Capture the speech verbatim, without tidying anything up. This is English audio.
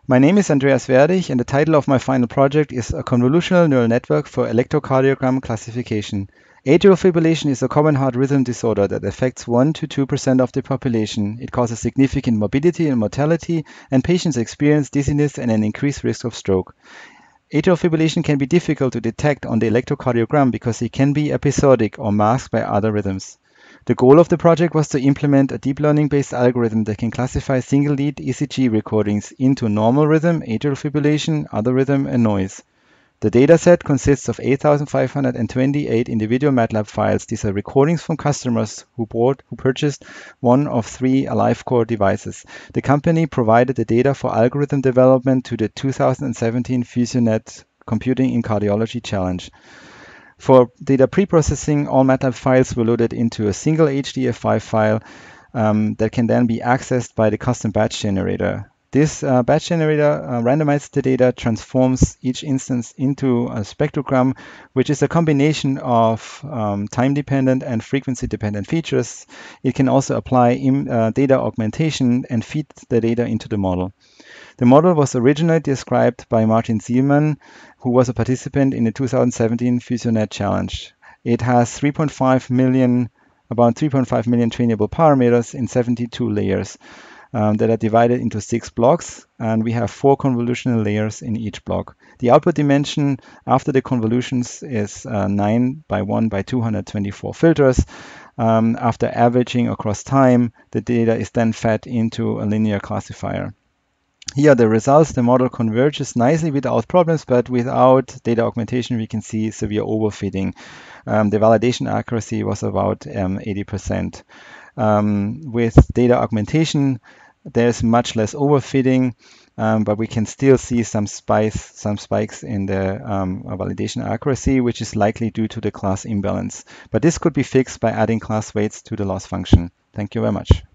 My name is Andreas Werdig, and the title of my final project is A Convolutional Neural Network for Electrocardiogram Classification. Atrial fibrillation is a common heart rhythm disorder that affects one to two percent of the population. It causes significant morbidity and mortality, and patients experience dizziness and an increased risk of stroke. Atrial fibrillation can be difficult to detect on the electrocardiogram because it can be episodic or masked by other rhythms. The goal of the project was to implement a deep learning-based algorithm that can classify single-lead E C G recordings into normal rhythm, atrial fibrillation, other rhythm, and noise. The dataset consists of eight thousand five hundred twenty-eight individual MATLAB files. These are recordings from customers who bought, who purchased one of three AliveCore devices. The company provided the data for algorithm development to the two thousand seventeen FusionNet Computing in Cardiology Challenge. For data preprocessing, all MATLAB files were loaded into a single H D F five file um, that can then be accessed by the custom batch generator. This uh, batch generator uh, randomizes the data, transforms each instance into a spectrogram, which is a combination of um, time-dependent and frequency-dependent features. It can also apply in, uh, data augmentation and feed the data into the model. The model was originally described by Martin Zielman, who was a participant in the two thousand seventeen FusionNet Challenge. It has three point five million, about three point five million trainable parameters in seventy-two layers um, that are divided into six blocks, and we have four convolutional layers in each block. The output dimension after the convolutions is uh, nine by one by two hundred twenty-four filters. Um, after averaging across time, the data is then fed into a linear classifier. Here are the results. The model converges nicely without problems, but without data augmentation, we can see severe overfitting. Um, the validation accuracy was about um, eighty percent. Um, with data augmentation, there's much less overfitting, um, but we can still see some spikes, some spikes in the um, validation accuracy, which is likely due to the class imbalance. But this could be fixed by adding class weights to the loss function. Thank you very much.